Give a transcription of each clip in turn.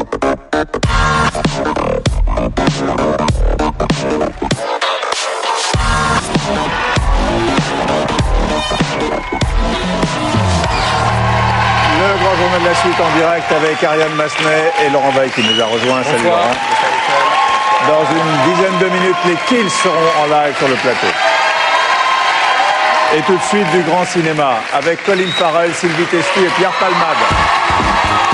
Le grand journal de la suite en direct avec Ariane Massenet et Laurent Baille qui nous a rejoint. Salut Laurent. Dans une dizaine de minutes, les Kills seront en live sur le plateau. Et tout de suite du grand cinéma avec Colin Farrell, Sylvie Testud et Pierre Palmade.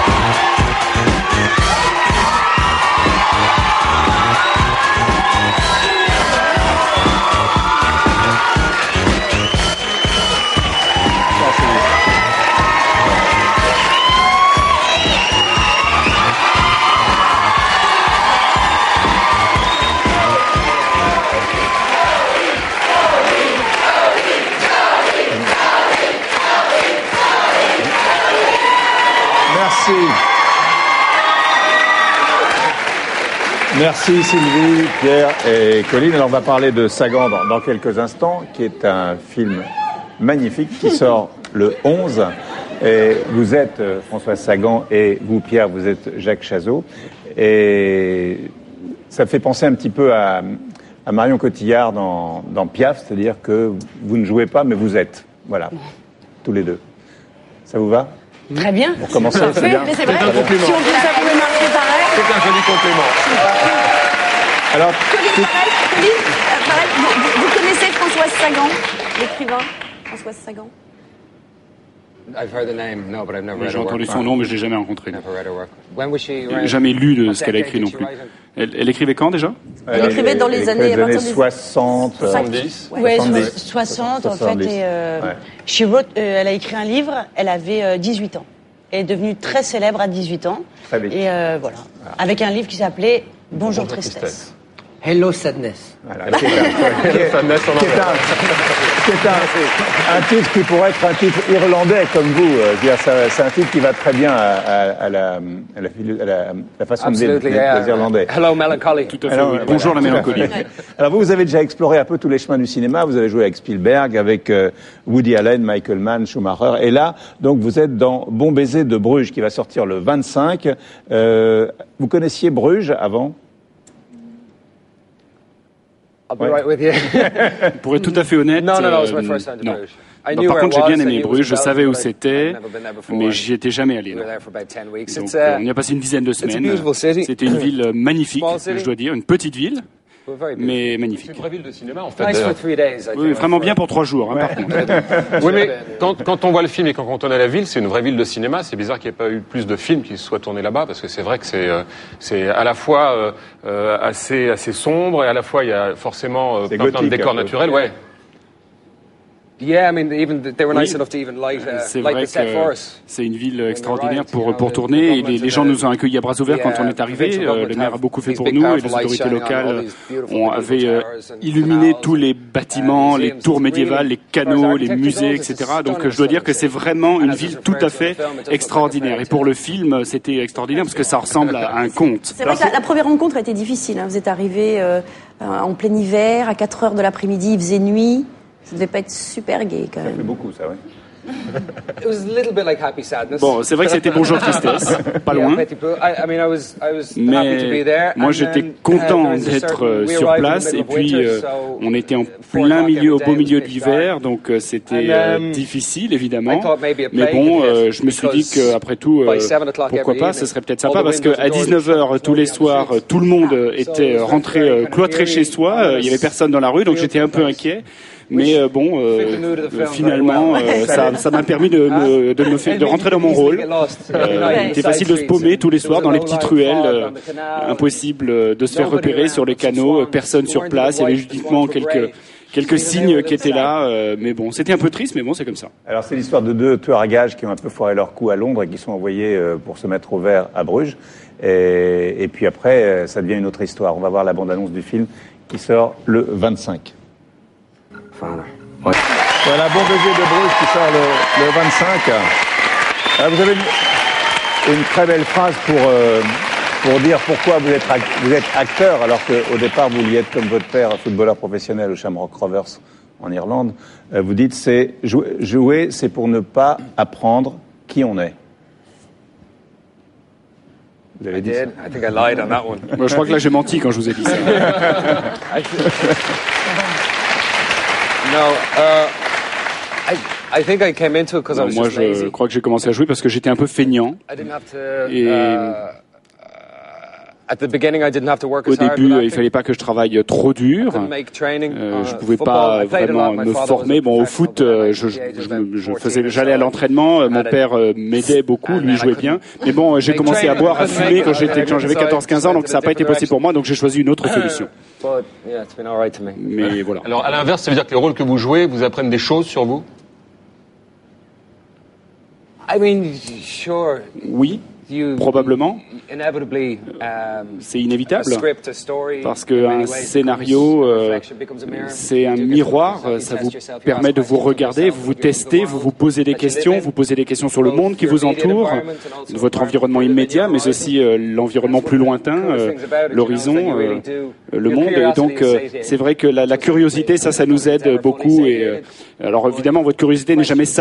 Merci Sylvie, Pierre et Colline. Alors on va parler de Sagan dans quelques instants, qui est un film magnifique qui sort le 11. Et vous êtes Françoise Sagan et vous, Pierre, vous êtes Jacques Chazot. Et ça fait penser un petit peu à Marion Cotillard dans Piaf, c'est-à-dire que vous ne jouez pas mais vous êtes. Voilà, tous les deux. Ça vous va ? Très bien. Pour commencer, c'est bien. C'est vrai. Un compliment. Si on dit ça pouvait marcher pareil. C'est un joli complément. Alors, Colline, vous connaissez Françoise Sagan, l'écrivain Françoise Sagan? I've heard the name, no, but I've never read her J'ai work. entendu son nom, mais je l'ai jamais rencontré. Never read her work. When was she writing? Jamais lu de ce qu'elle a écrit non plus. Elle écrivait quand déjà? Elle écrivait dans les années 60, 70. Ouais, 70. 60 en 70. fait. Et, Ouais. she wrote, elle a écrit un livre, elle avait 18 ans. Elle est devenue très célèbre à 18 ans. Très vite. Et voilà. Avec un livre qui s'appelait Bonjour Tristesse. Hello Sadness. Voilà, qui est un titre qui pourrait être un titre irlandais comme vous. C'est un titre qui va très bien à la façon de vivre des Irlandais. Hello Melancholy. Tout à fait. Alors, Oui. voilà. Bonjour la mélancolie. Alors vous avez déjà exploré un peu tous les chemins du cinéma. Vous avez joué avec Spielberg, avec Woody Allen, Michael Mann, Schumacher. Et là, donc vous êtes dans Bon baiser de Bruges qui va sortir le 25. Vous connaissiez Bruges avant ? I'll be right with you. Pour être tout à fait honnête, No, it was my first time to non. Bruges. I Non, knew par where contre, it j'ai bien was, I aimé knew it was Bruges, je in savais où Belgium, but c'était, I'd never been there before. mais j'y étais jamais allé. We Non. were there for about 10 weeks. Donc, It's on y a passé une dizaine de a semaines. beautiful city. C'était une ville magnifique, Small city. je dois dire, une petite ville, very beautiful. mais magnifique. C'est une vraie ville de cinéma, en fait. Nice for d'ailleurs. 3 days. I Oui, think. vraiment bien pour 3 jours, par contre. Oui, mais quand on voit le film et quand on est à la ville, c'est une vraie ville de cinéma. C'est bizarre qu'il n'y ait pas eu plus de films qui se soient tournés là-bas, parce que c'est vrai que c'est à la fois assez sombre et à la fois il y a forcément C'est plein de gothique, décors un peu. naturels. Ouais. Yeah, I mean, they were nice Oui. enough to even light C'est light vrai the set que for us. c'est une ville extraordinaire pour tourner et les gens nous ont accueillis à bras ouverts quand on est arrivé. Le maire a beaucoup fait pour nous et les autorités locales avaient illuminé tous les bâtiments, les tours médiévales, les canaux, les musées, etc. Donc je dois dire que c'est vraiment une ville tout à fait extraordinaire. Et pour le film, c'était extraordinaire parce que ça ressemble à un conte. C'est vrai que la première rencontre a été difficile. Hein. Vous êtes arrivé en plein hiver, à 4 heures de l'après-midi, il faisait nuit. Ça devait pas être super gai quand Ça fait même. beaucoup, ça, oui. It was a little bit like Happy Sadness. Bon, c'est vrai que c'était Bonjour Tristesse, pas loin. Yeah, petit peu. I mean, I was happy to be Mais there. moi And j'étais then, content there was a d'être certain- we sur arrived in the place middle et of puis winter, so on était en 4 plein milieu, au o'clock beau every milieu day de was l'hiver, dark. donc c'était And, difficile évidemment. I thought maybe a Mais plague bon, had hit je me suis dit because qu'après tout, by 7 o'clock pourquoi every pas, evening, ce serait peut-être all sympa the parce windows qu'à and doors 19h were tous les shut, soirs, no one tout le monde So était it was rentré very cloîtré chez soi, il y avait personne dans la rue, donc j'étais un peu inquiet. Mais bon, finalement, ça m'a permis de rentrer dans mon rôle. Il était facile de se paumer tous les soirs dans les petites ruelles. Impossible de se faire repérer sur les canaux. Personne sur place. Il y avait uniquement quelques signes qui étaient là. Mais bon, c'était un peu triste, mais bon, c'est comme ça. Alors c'est l'histoire de 2 tueurs à gages qui ont un peu foiré leur coup à Londres et qui sont envoyés pour se mettre au vert à Bruges. Et puis après, ça devient une autre histoire. On va voir la bande-annonce du film qui sort le 25. Voilà, Bon baiser de Bruges qui sort le 25. Alors, vous avez une très belle phrase pour dire pourquoi vous êtes acteur alors qu'au départ vous vouliez être comme votre père, footballeur professionnel au Shamrock Rovers en Irlande. Vous dites c'est jouer, c'est pour ne pas apprendre qui on est. Vous avez I dit ça. did. I think I lied on that one. Moi, je crois que là, j'ai menti quand je vous ai dit ça. I think I came into it because I was Moi, just lazy. je crois que j'ai commencé à jouer parce que j'étais un peu feignant. I didn't have to. Et At the beginning, I didn't have to work au as hard. début, with il acting. fallait pas que je travaille trop dur. Couldn't make training. Je pouvais Football, pas I played a lot. vraiment My me father was former. a Bon, au professional foot, goalie je at the age of about 14 or j'allais à so. l'entraînement. Mon père m'aidait beaucoup, lui jouait bien. Mais bon, j'ai commencé à boire, à fumer quand j'avais 14-15 ans, donc ça n'a pas été possible pour moi. Donc j'ai choisi une autre solution. But yeah, it's been all right to me. Mais voilà. Alors, à l'inverse, ça veut dire que les rôles que vous jouez vous apprennent des choses sur vous? I mean, sure. Oui, probablement. Inevitably, C'est inévitable. a script, a story, Parce in qu'un many ways scénario, becomes a reflection, becomes a mirror. c'est un You get to miroir, yourself, you ça test vous yourself, you permet ask de vous questions regarder, yourself, vous vous you view the testez, world vous posez des that you live questions, in, vous posez des questions sur le both monde qui your vous immediate entoure, environment and also votre the environnement environment immédiat, that mais you live aussi in. l'environnement plus lointain, l'horizon, le monde. Et donc, c'est vrai que la curiosité, ça nous aide beaucoup. Et alors, évidemment, votre curiosité n'est jamais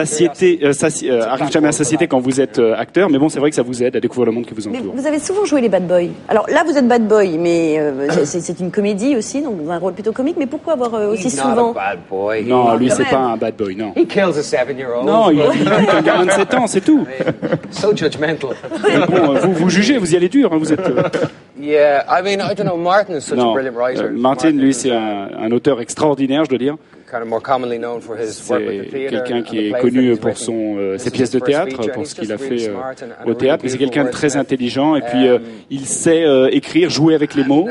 arrive jamais à satiété quand vous êtes acteur, mais bon, c'est vrai que ça vous aide à découvrir le monde qui vous Mais entoure. vous avez souvent joué les bad boys. Alors là, vous êtes bad boy, mais c'est une comédie aussi, donc dans un rôle plutôt comique. Mais pourquoi avoir aussi He's not souvent... a bad boy. Non, lui, quand c'est même. pas un bad boy, non. He kills a 7-year-old. Non, il est un gamin de 7 ans, c'est tout. So judgmental. Mais bon, vous jugez, vous y allez dur, hein, vous êtes... Yeah, I mean, I don't know. Martin is such a Non, brilliant writer. Martin, lui, is, c'est un auteur extraordinaire, je dois dire. kind of more commonly known for his work with the C'est theater quelqu'un and qui the est plays connu that he's pour written. ses pièces de théâtre, pour ce qu'il a fait au théâtre, mais c'est quelqu'un de très intelligent et puis il sait écrire, jouer avec les mots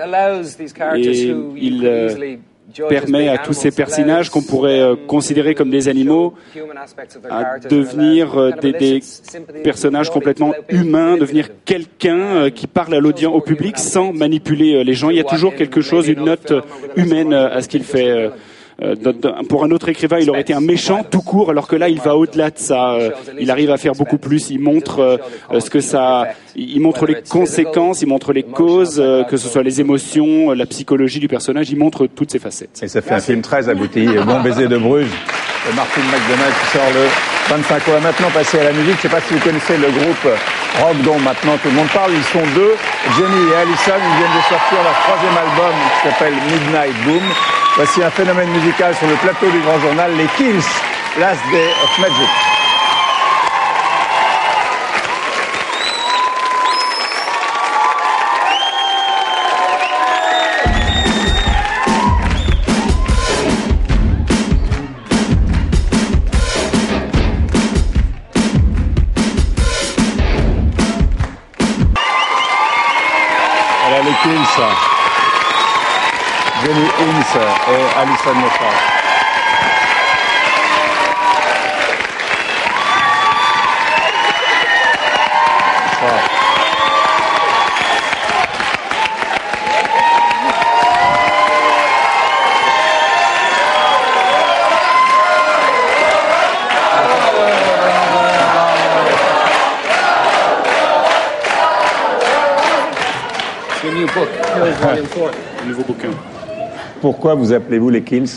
et il permet à tous ces personnages qu'on pourrait considérer comme des animaux à devenir des personnages complètement humains, devenir quelqu'un qui parle à l'audience, au public sans manipuler les gens. Il y a toujours quelque chose, une note humaine à ce qu'il fait. Pour un autre écrivain, il aurait été un méchant tout court, alors que là, il va au-delà de ça. Il arrive à faire beaucoup plus. Il montre ce que ça. Il montre les conséquences, il montre les causes, que ce soit les émotions, la psychologie du personnage. Il montre toutes ses facettes. Et ça fait un film très abouti. Bon baiser de Bruges, de Martin McDonagh qui sort le 25. On va maintenant passer à la musique. Je ne sais pas si vous connaissez le groupe rock dont maintenant tout le monde parle. Ils sont deux, Jenny et Allison. Ils viennent de sortir leur 3e album qui s'appelle Midnight Boom. Voici un phénomène musical sur le plateau du Grand Journal, les Kills, Last Day of Magic. Voilà les Kills. Jenny Himes et Alison Moffat. The new book, Kills Volume 4. Nouveau bouquin. Pourquoi vous appelez-vous les Kills?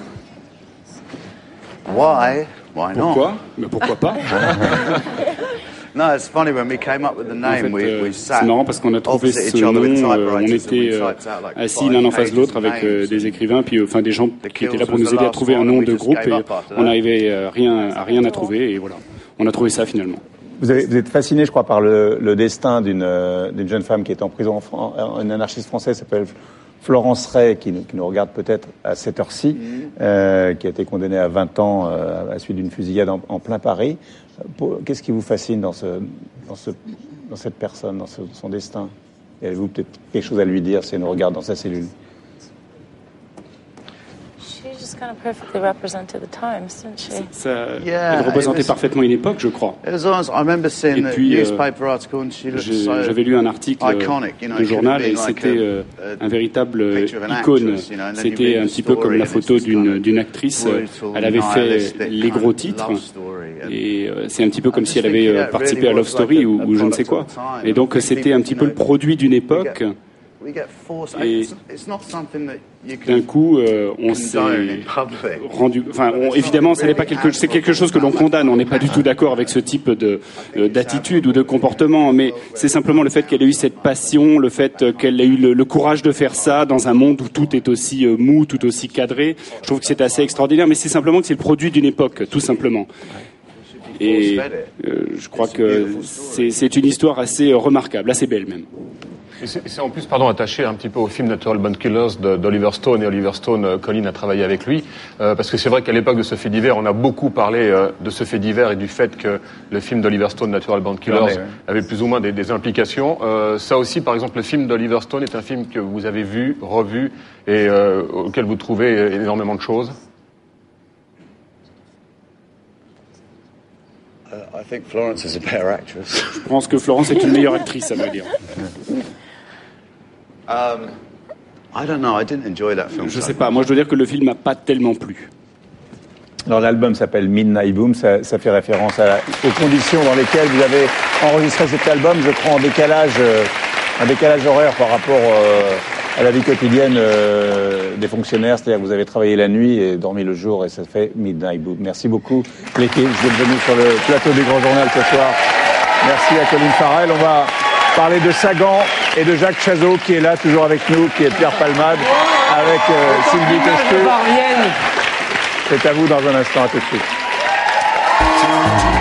Why? Why not? Pourquoi? Mais pourquoi pas? No, it's funny when we came up with the En name. fait, We sat c'est marrant parce qu'on a trouvé opposite ce each other nom, with on typewriters, était and we typed out like assis 5 l'un en face de l'autre pages avec of names. des écrivains, puis enfin des gens qui étaient là pour Kills nous aider was à the trouver un last nom one, de we just groupe gave et up after on that. n'arrivait à rien à trouver et voilà, on a trouvé ça finalement. Vous êtes fasciné, je crois, par le destin d'une jeune femme qui est en prison, une anarchiste française qui s'appelle Florence Ray, qui nous regarde peut-être à cette heure-ci, qui a été condamnée à 20 ans à la suite d'une fusillade en plein Paris. Qu'est-ce qui vous fascine dans cette personne, dans son destin? Et avez-vous peut-être quelque chose à lui dire si elle nous regarde dans sa cellule? She just kind of perfectly represented the times, didn't she? Elle représentait parfaitement une époque, je crois. It was almost, I remember seeing Et the puis, newspaper article and she looked so j'avais lu un article iconic, you know, de it could journal have et been like c'était a un véritable picture of an icône. actress, you know, and then you C'était read un the petit peu comme story la and photo it's this kind of d'une actrice. brutal, Elle avait fait nihilistic les kind gros of titres love story. et c'est un petit peu comme si elle just avait thinking that participé à really Love was Story like a ou je ne sais quoi. product of the time. Et donc c'était un petit peu le produit d'une époque We get forced. Et It's not something that you d'un can coup, on s'est condone in public. rendu. Enfin, évidemment, c'est quelque chose que l'on condamne. On n'est pas du tout d'accord avec ce type d'attitude ou de comportement, mais c'est simplement le fait qu'elle ait eu cette passion, le fait qu'elle ait eu le courage de faire ça dans un monde où tout est aussi mou, tout aussi cadré. Je trouve que c'est assez extraordinaire, mais c'est simplement que c'est le produit d'une époque, tout simplement. Et je crois que c'est une histoire assez remarquable, assez belle même. Et c'est en plus, attaché un petit peu au film Natural Born Killers d'Oliver Stone. Et Oliver Stone, Colin a travaillé avec lui. Parce que c'est vrai qu'à l'époque de ce fait divers, on a beaucoup parlé de ce fait divers et du fait que le film d'Oliver Stone, Natural Born Killers, avait plus ou moins des implications. Ça aussi, par exemple, le film d'Oliver Stone est un film que vous avez vu, revu, et auquel vous trouvez énormément de choses. I think Florence is a better actress. Je pense que Florence est une meilleure actrice, à vrai dire. I don't know. I didn't enjoy that film. Je sais pas. Moi, je dois dire que le film m'a pas tellement plu. Alors l'album s'appelle Midnight Boom, ça fait référence aux conditions dans lesquelles vous avez enregistré cet album, je crois en décalage horaire par rapport à la vie quotidienne des fonctionnaires, c'est-à-dire que vous avez travaillé la nuit et dormi le jour et ça fait Midnight Boom. Merci beaucoup l'équipe, je suis venu sur le plateau du Grand Journal ce soir. Merci à Colin Farrell. On va parler de Sagan et de Jacques Chazot qui est là toujours avec nous, qui est Pierre Palmade avec Sylvie Testud. C'est à vous dans un instant, à tout de suite.